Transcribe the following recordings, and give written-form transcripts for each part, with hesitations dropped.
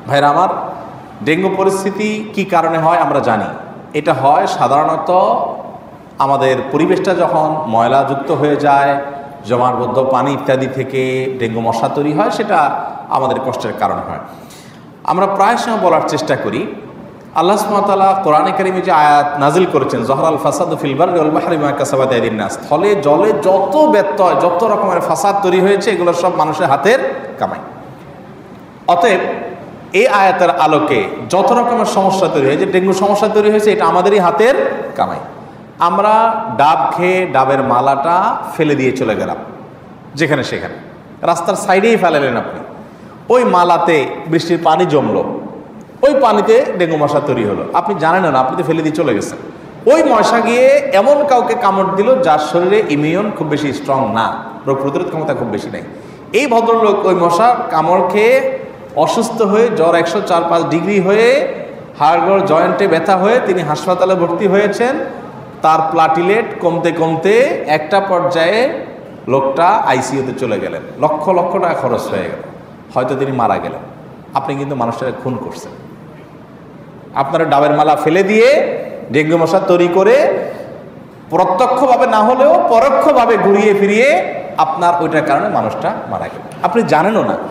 ভাইরা আমার, ডেঙ্গু পরিস্থিতি কি কারণে হয় আমরা জানি। এটা হয় সাধারণত আমাদের পরিবেশটা যখন ময়লাযুক্ত হয়ে যায়, জমাটবদ্ধ পানি ইত্যাদি থেকে ডেঙ্গু মশা তৈরি হয়, সেটা আমাদের কষ্টের কারণ হয়। আমরা প্রায় সময় বলার চেষ্টা করি, আল্লাহ সুবহানাহু ওয়া তাআলা কোরআনে কারিমে যে আয়াত নাজিল করেছেন, যহরাল ফাসাদু ফিল বাররি ওয়াল বাহরি বিমা কাসাবাত আইদিন নাস, স্থলে জলে যত ব্যত্যয়, যত রকমের ফাসাদ তৈরি হয়েছে, এগুলো সব মানুষের হাতের কামাই। অতএব এই আয়াতের আলোকে যত রকমের সমস্যা তৈরি হয়েছে, ডেঙ্গু সমস্যা তৈরি হয়েছে, এটা আমাদেরই হাতের কামাই। আমরা ডাব খেয়ে ডাবের মালাটা ফেলে দিয়ে চলে গেলাম যেখানে সেখানে, রাস্তার সাইডেই ফেলালেন আপনি, ওই মালাতে বৃষ্টির পানি জমলো, ওই পানিতে ডেঙ্গু মশা তৈরি হলো, আপনি জানেন না, আপনি তো ফেলে দিয়ে চলে গেছেন। ওই মশা গিয়ে এমন কাউকে কামড় দিল যার শরীরে ইমিউন খুব বেশি স্ট্রং না, রোগ প্রতিরোধ ক্ষমতা খুব বেশি নেই। এই ভদ্রলোক ওই মশার কামড় খেয়ে অসুস্থ হয়ে জ্বর 104-5 ডিগ্রি হয়ে হাড়গোড় জয়েন্টে ব্যথা হয়ে তিনি হাসপাতালে ভর্তি হয়েছেন। তার প্লাটিলেট কমতে কমতে একটা পর্যায়ে লোকটা আইসিইউতে চলে গেলেন, লক্ষ লক্ষ টাকা খরচ হয়ে গেল, হয়তো তিনি মারা গেলেন। আপনি কিন্তু মানুষটাকে খুন করছেন। আপনারা ডাবের মালা ফেলে দিয়ে ডেঙ্গু মশা তৈরি করে প্রত্যক্ষভাবে না হলেও পরোক্ষভাবে ঘুরিয়ে ফিরিয়ে আপনার ওইটার কারণে মানুষটা মারা গেল। আপনি জানেনও না,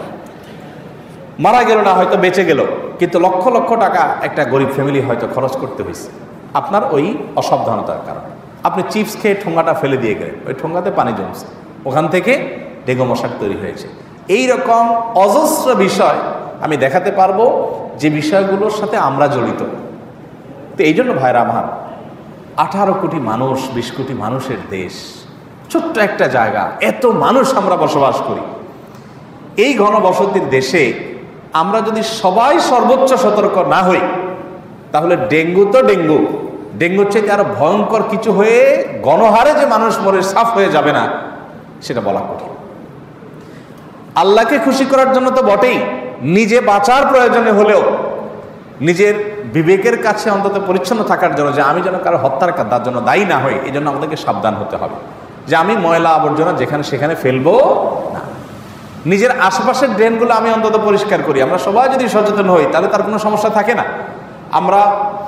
মারা গেল না, হয়তো বেঁচে গেল, কিন্তু লক্ষ লক্ষ টাকা একটা গরিব ফ্যামিলি হয়তো খরচ করতে হয়েছে আপনার ওই অসাবধানতার কারণে। আপনি চিপস খেয়ে ঠোঙ্গাটা ফেলে দিয়ে গেলেন, ওই ঠোঙ্গাতে পানি জমছে, ওখান থেকে ডেঙ্গু মশা তৈরি হয়েছে। এই রকম অজস্র বিষয় আমি দেখাতে পারবো যে বিষয়গুলোর সাথে আমরা জড়িত। তো এই জন্য ভাইরা আমার, 18 কোটি মানুষ, 20 কোটি মানুষের দেশ, ছোট্ট একটা জায়গা, এত মানুষ আমরা বসবাস করি। এই ঘনবসতির দেশে আমরা যদি সবাই সর্বোচ্চ সতর্ক না হই, তাহলে ডেঙ্গু তো ডেঙ্গু, ডেঙ্গুর চাইতে আরো ভয়ঙ্কর কিছু হয়ে গণহারে যে মানুষ মরে সাফ হয়ে যাবে না, সেটা বলা কঠিন। আল্লাহকে খুশি করার জন্য তো বটেই, নিজে বাঁচার প্রয়োজনে হলেও নিজের বিবেকের কাছে অন্তত পরিচ্ছন্ন থাকার জন্য, যে আমি যেন কারো হত্যার তার জন্য দায়ী না হই, এই জন্য আমাদেরকে সাবধান হতে হবে যে আমি ময়লা আবর্জনা যেখানে সেখানে ফেলবো না। নিজের আশেপাশের ড্রেনগুলো আমি অন্তত পরিষ্কার করি। আমরা সবাই যদি সচেতন হই তাহলে তার কোনো সমস্যা থাকে না। আমরা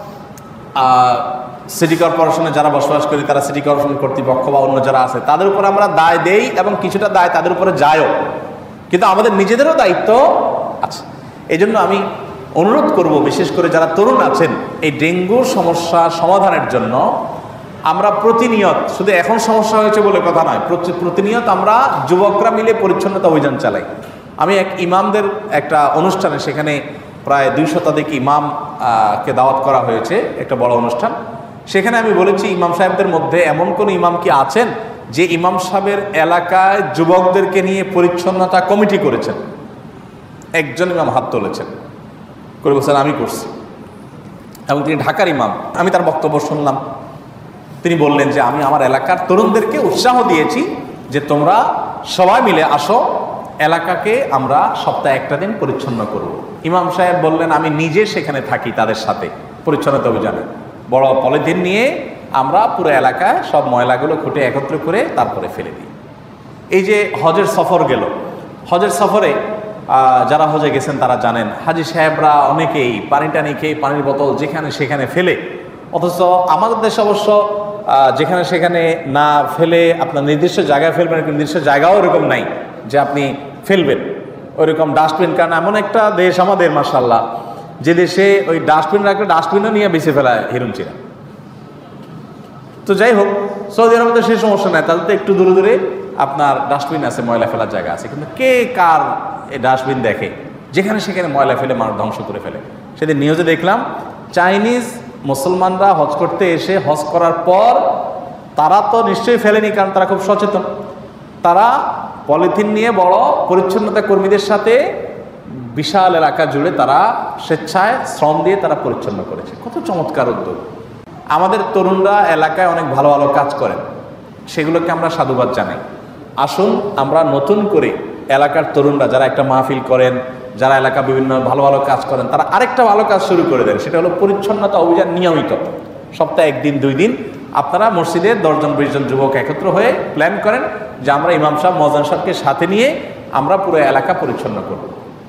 সিটি কর্পোরেশনে যারা বসবাস করি, তারা সিটি কর্পোরেশন কর্তৃপক্ষ বা অন্য যারা আছে তাদের উপরে আমরা দায় দেই, এবং কিছুটা দায় তাদের উপরে যায়ও, কিন্তু আমাদের নিজেদেরও দায়িত্ব আছে। এই জন্য আমি অনুরোধ করব, বিশেষ করে যারা তরুণ আছেন, এই ডেঙ্গুর সমস্যা সমাধানের জন্য আমরা প্রতিনিয়ত, শুধু এখন সমস্যা হয়েছে বলে কথা নয়, প্রতিনিয়ত আমরা যুবকরা মিলে পরিচ্ছন্নতা অভিযান চালাই। আমি এক ইমামদের একটা অনুষ্ঠানে, সেখানে প্রায় 2 শতাধিক ইমামকে দাওয়াত করা হয়েছে, একটা বড় অনুষ্ঠান। সেখানে আমি বলেছি, ইমাম সাহেবদের মধ্যে এমন কোন ইমাম কি আছেন যে ইমাম সাহেবের এলাকায় যুবকদেরকে নিয়ে পরিচ্ছন্নতা কমিটি করেছেন? একজন ইমাম হাত তুলেছেন, করে বলছেন আমি করছি, এবং তিনি ঢাকার ইমাম। আমি তার বক্তব্য শুনলাম। তিনি বললেন যে আমি আমার এলাকার তরুণদেরকে উৎসাহ দিয়েছি যে তোমরা সবাই মিলে আসো, এলাকাকে আমরা সপ্তাহে একটা দিন পরিচ্ছন্ন করব। ইমাম সাহেব বললেন আমি নিজে সেখানে থাকি তাদের সাথে পরিচ্ছন্নতা অভিযানে, বড় পলিথিন নিয়ে আমরা পুরো এলাকায় সব ময়লাগুলো খুঁটে একত্র করে তারপরে ফেলে দিই। এই যে হজের সফর গেল, হজের সফরে যারা হজে গেছেন তারা জানেন, হাজি সাহেবরা অনেকেই পানি টানি খেয়ে পানির বোতল যেখানে সেখানে ফেলে, অথচ আমাদের দেশে অবশ্য যেখানে সেখানে না ফেলে আপনার নির্দিষ্ট জায়গায় ফেলবেন, নির্দিষ্ট জায়গাও এরকম নাই যে আপনি ফেলবেন ওইরকম ডাস্টবিন। কারণ এমন একটা দেশ আমাদের মাশাআল্লাহ, যে দেশে ওই ডাস্টবিন রাখলে ডাস্টবিনও নিয়ে বেছে ফেলায় হিরুনচিরা। তো যাই হোক, সৌদি আরবে তো সেই সমস্যা নেই, তাদের তো একটু দূরে দূরে আপনার ডাস্টবিন আছে, ময়লা ফেলার জায়গা আছে, কিন্তু কে কার এই ডাস্টবিন দেখে? যেখানে সেখানে ময়লা ফেলে মানুষ ধ্বংস করে ফেলে। সেদিন নিউজে দেখলাম, চাইনিজ মুসলমানরা হজ করতে এসে, হজ করার পর তারা তো নিশ্চয়ই ফেলেনি, কারণ তারা খুব সচেতন, তারা পলিথিন নিয়ে বড় পরিচ্ছন্নতা কর্মীদের সাথে বিশাল এলাকা জুড়ে তারা স্বেচ্ছায় শ্রম দিয়ে তারা পরিচ্ছন্ন করেছে। কত চমৎকার উদ্যোগ! আমাদের তরুণরা এলাকায় অনেক ভালো ভালো কাজ করেন, সেগুলোকে আমরা সাধুবাদ জানাই। আসুন আমরা নতুন করে এলাকার তরুণরা যারা একটা মাহফিল করেন, যারা এলাকা বিভিন্ন ভালো ভালো কাজ করেন, তারা আরেকটা ভালো কাজ শুরু করে দেন, সেটা হলো পরিচ্ছন্নতা অভিযান। নিয়মিত সপ্তাহে 1 দিন 2 দিন আপনারা মসজিদের 10-20 জন যুবক একত্র হয়ে প্ল্যান করেন যে আমরা ইমাম সাহেব, মুয়াজ্জিন সাহেবকে সাথে নিয়ে আমরা পুরো এলাকা পরিচ্ছন্ন করব।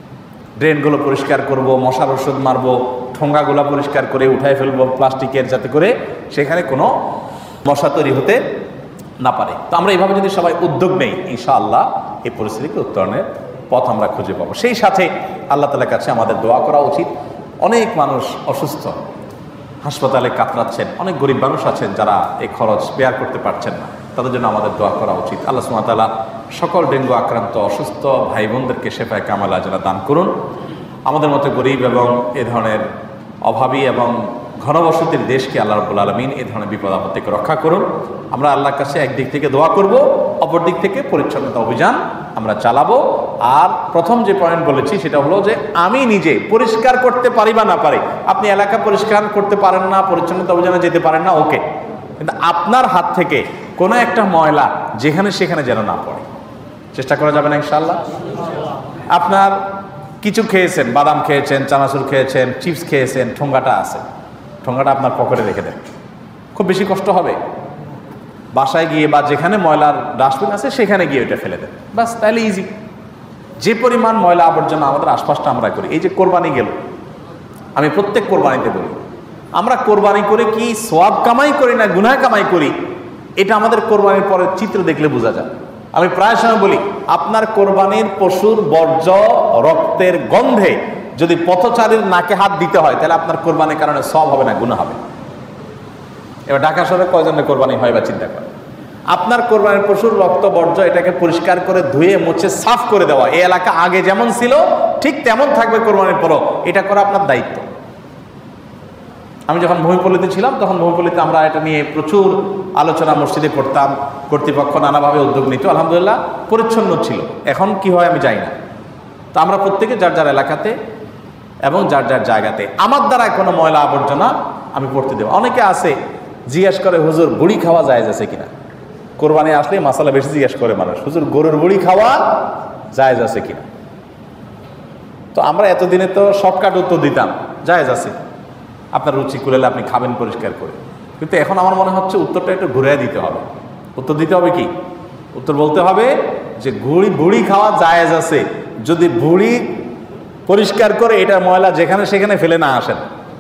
ড্রেনগুলো পরিষ্কার করব, মশার ওষুধ মারবো, ঠোঙ্গাগুলো পরিষ্কার করে উঠায় ফেলবো প্লাস্টিকের, যাতে করে সেখানে কোনো মশা তৈরি হতে না পারে। তো আমরা এইভাবে যদি সবাই উদ্যোগ নেই, ইনশাআল্লাহ এই পরিস্থিতিকে উত্তরণের পথ আমরা খুঁজে পাবো। সেই সাথে আল্লাহ তাআলার কাছে আমাদের দোয়া করা উচিত। অনেক মানুষ অসুস্থ, হাসপাতালে কাতরাচ্ছেন, অনেক গরিব মানুষ আছেন যারা এই খরচ বেয়ার করতে পারছেন না, তাদের জন্য আমাদের দোয়া করা উচিত। আল্লাহ সুবহানাহু ওয়া তাআলা সকল ডেঙ্গু আক্রান্ত অসুস্থ ভাই বোনদেরকে শেফায়ে কামাল আজলা দান করুন। আমাদের মতো গরিব এবং এ ধরনের অভাবী এবং ঘনবসতির দেশকে আল্লাহ রাব্বুল আলামিন এ ধরনের বিপদ আপদ থেকে রক্ষা করুন। আমরা আল্লাহর কাছে একদিক থেকে দোয়া করব, অপর দিক থেকে পরিচ্ছন্নতা অভিযান আমরা চালাবো। আর প্রথম যে পয়েন্ট বলেছি সেটা হলো যে আমি নিজে পরিষ্কার করতে পারি বা না পারি, আপনি এলাকা পরিষ্কার করতে পারেন না, পরিচ্ছন্নতা অভিযানে যেতে পারেন না, ওকে, কিন্তু আপনার হাত থেকে কোনো একটা ময়লা যেখানে সেখানে যেন না পড়ে, চেষ্টা করা যাবে না ইনশাআল্লাহ। আপনার কিছু খেয়েছেন, বাদাম খেয়েছেন, চানাচুর খেয়েছেন, চিপস খেয়েছেন, ঠোঙ্গাটা আছে, ঠোঙ্গাটা আপনার পকেটে রেখে দেন, খুব বেশি কষ্ট হবে। বাসায় গিয়ে বা যেখানে ময়লার ডাস্টবিন আছে সেখানে গিয়ে ওইটা ফেলে দেন, বাস, তাহলে ইজি। যে পরিমাণ ময়লা আবর্জনা আমাদের আশপাশটা আমরা করি, এই যে কোরবানি গেল, আমি প্রত্যেক কোরবানিতে বলি, আমরা কোরবানি করে কি সওয়াব কামাই করি না গুনাহ কামাই করি, এটা আমাদের কোরবানির পরের চিত্র দেখলে বোঝা যায়। আমি প্রায় সময় বলি, আপনার কোরবানির পশুর বর্জ্য রক্তের গন্ধে যদি পথচারীর নাকে হাত দিতে হয়, তাহলে আপনার কোরবানির কারণে সওয়াব হবে না, গুনাহ হবে। এবার ঢাকা শহরে কয়জনের কোরবানি হয় বা চিন্তা করেন। আপনার কোরবানির পশুর রক্ত বর্জ্য এটাকে পরিষ্কার করে ধুয়ে মুছে সাফ করে দেওয়া, এই এলাকা আগে যেমন ছিল ঠিক তেমন থাকবে কোরবানির পরও, এটা করা আপনার দায়িত্ব। আমি যখন ভূমিপল্লীতে ছিলাম তখন ভূমিপল্লীতে আমরা এটা নিয়ে প্রচুর আলোচনা মসজিদে করতাম, কর্তৃপক্ষ নানাভাবে উদ্যোগ নিত, আলহামদুলিল্লাহ পরিচ্ছন্ন ছিল। এখন কি হয় আমি জানি না। তো আমরা প্রত্যেকে যার যার এলাকাতে এবং যার যার জায়গাতে আমার দ্বারা কোনো ময়লা আবর্জনা আমি পড়তে দেবো। অনেকে আছে জিজ্ঞেস করে, হুজুর বুড়ি খাওয়া জায়েজ আছে কিনা? কোরবানি আসলে মাসালা বেশি জিজ্ঞেস করে মানুষ, হুজুর গরুর বুড়ি খাওয়া জায়েজ আছে কিনা? তো আমরা এতদিনে তো শর্টকাট উত্তর দিতাম, জায়েজ আছে, আপনার রুচি কুলালে আপনি খাবেন পরিষ্কার করে। কিন্তু এখন আমার মনে হচ্ছে উত্তরটা একটু ঘুরে দিতে হবে। উত্তর দিতে হবে কি? উত্তর বলতে হবে যে বুড়ি খাওয়া জায়েজ আছে যদি বুড়ি পরিষ্কার করে এটার ময়লা যেখানে সেখানে ফেলে না আসেন।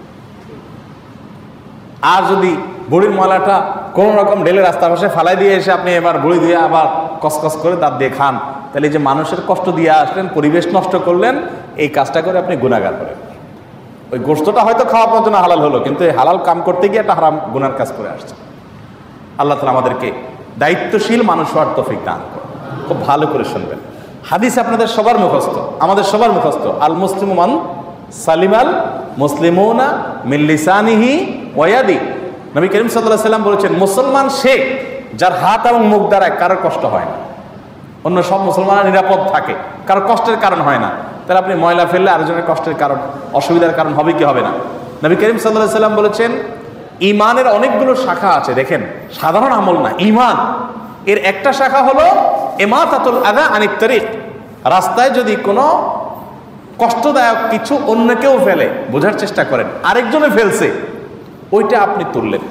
আর যদি বুড়ির ময়লাটা কোনো রকম ঢেলে রাস্তার পাশে ফালাই দিয়ে এসে আপনি এবার বুড়ি দিয়ে আবার কসকস করে দাঁত দিয়ে খান, তাহলে যে মানুষের কষ্ট দিয়ে আসলেন, পরিবেশ নষ্ট করলেন, এই কাজটা করে আপনি গুনাহগার করেন। ওই গোশতটা হয়তো খাওয়া আপনার জন্য হালাল হলো, কিন্তু এই হালাল কাম করতে গিয়ে একটা হারাম গুনার কাজ করে আসছে। আল্লাহ তাআলা আমাদেরকে দায়িত্বশীল মানুষ হওয়ার তৌফিক দান করুন। খুব ভালো করে শুনবেন, হাদিস আপনাদের সবার মুখস্থ, আমাদের সবার মুখস্থ। আল মুসলিমু মান সালিমাল মুসলিমুনা মিন লিসানিহি ওয়া ইয়াদি। নবী করিম সাল্লাল্লাহু আলাইহি সাল্লাম বলেছেন, মুসলমান সে যার হাত এবং মুখ দ্বারা কারোর কষ্ট হয় না। অন্য সব মুসলমানরা নিরাপদ থাকে, কারো কষ্টের কারণ হয় না। তাহলে আপনি ময়লা ফেললে আরেকজনের কষ্টের কারণ, অসুবিধার কারণ হবে কি হবে না? নবী করিম সাল্লাল্লাহু আলাইহি সাল্লাম বলেছেন, ঈমানের অনেকগুলো শাখা আছে। দেখেন, সাধারণ আমল না, ঈমান এর একটা শাখা হলো ইমাতাতুল আযা আনিত তারিক। রাস্তায় যদি কোনো কষ্টদায়ক কিছু অন্য কেউ ফেলে, বোঝার চেষ্টা করেন আরেকজনে ফেলছে, ওইটা আপনি তুললেন,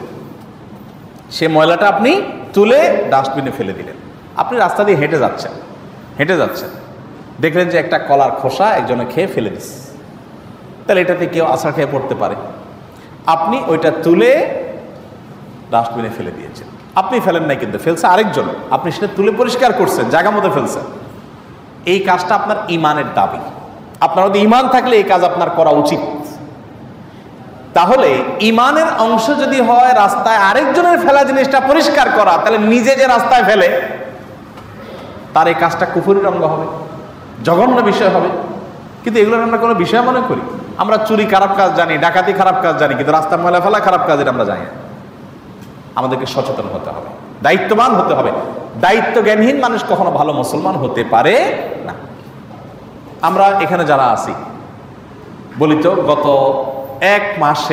সে ময়লাটা আপনি তুলে ডাস্টবিনে ফেলে দিলেন। আপনি রাস্তা দিয়ে হেঁটে যাচ্ছেন, দেখলেন যে একটা কলার খোসা একজনে খেয়ে ফেলে দিচ্ছে, তাহলে এটাতে কেউ আছাড় খেয়ে পড়তে পারে। আপনি ওইটা তুলে ডাস্টবিনে ফেলে দিয়েছেন। আপনি ফেলেন নাই, কিন্তু ফেলছে আরেকজন, আপনি সেটা তুলে পরিষ্কার করছেন, জায়গা মতো ফেলছেন। এই কাজটা আপনার ঈমানের দাবি। আপনার মধ্যে ঈমান থাকলে এই কাজ আপনার করা উচিত। তাহলে ঈমানের অংশ যদি হয় রাস্তায় আরেকজনের ফেলা জিনিসটা পরিষ্কার করা, তাহলে নিজে যে রাস্তায় ফেলে তার এই কাজটা কুফরির অঙ্গ হবে, জঘন্য বিষয় হবে। কিন্তু এগুলোর আমরা কোনো বিষয় মনে করি? আমরা চুরি খারাপ কাজ জানি, ডাকাতি খারাপ কাজ জানি, কিন্তু রাস্তার ময়লা ফেলা খারাপ কাজ এটা আমরা জানি না। আমাদেরকে সচেতন হতে হবে, দায়িত্ববান হতে হবে। দায়িত্ব জ্ঞানহীন মানুষ কখনো ভালো মুসলমান হতে পারে না। আমরা এখানে যারা আছি বলি তো, গত এক মাসে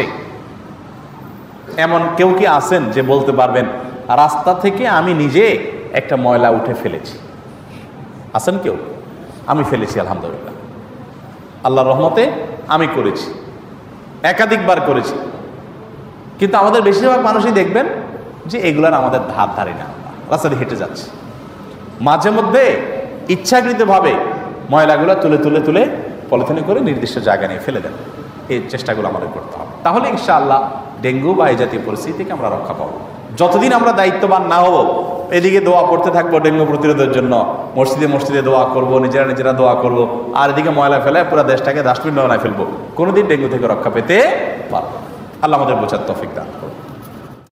এমন কেউ কি আছেন যে বলতে পারবেন রাস্তা থেকে আমি নিজে একটা ময়লা উঠে ফেলেছি? আছেন কেউ? আমি ফেলেছি, আলহামদুলিল্লাহ, আল্লাহর রহমতে আমি করেছি, একাধিকবার করেছি। কিন্তু আমাদের বেশিরভাগ মানুষই দেখবেন যে এগুলার আমাদের ধার ধারে না, রাস্তা দিয়ে হেঁটে যাচ্ছে। মাঝে মধ্যে ইচ্ছাকৃতভাবে ময়লাগুলো তুলে তুলে তুলে পলিথিনে করে নির্দিষ্ট জায়গায় নিয়ে ফেলে দেন। এই চেষ্টাগুলো আমাদের করতে হবে, তাহলে ইনশাআল্লাহ ডেঙ্গু বা এই জাতীয় পরিস্থিতি থেকে আমরা রক্ষা পাবো। যতদিন আমরা দায়িত্ববান না হব, এদিকে দোয়া করতে থাকবো ডেঙ্গু প্রতিরোধের জন্য, মসজিদে মসজিদে দোয়া করব, নিজেরা দোয়া করব, আর এদিকে ময়লা ফেলায় পুরো দেশটাকে ডাস্টবিন বানায় ফেলবো, কোনোদিন ডেঙ্গু থেকে রক্ষা পেতে পারবো। আল্লাহ আমাদের বোঝার তৌফিক দান করুন।